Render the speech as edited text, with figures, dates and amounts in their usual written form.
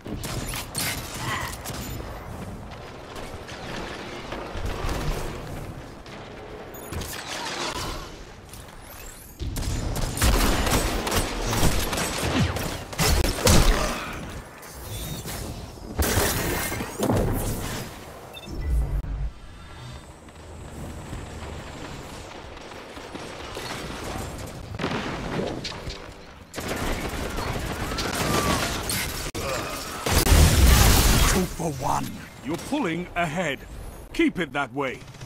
For one. You're pulling ahead. Keep it that way.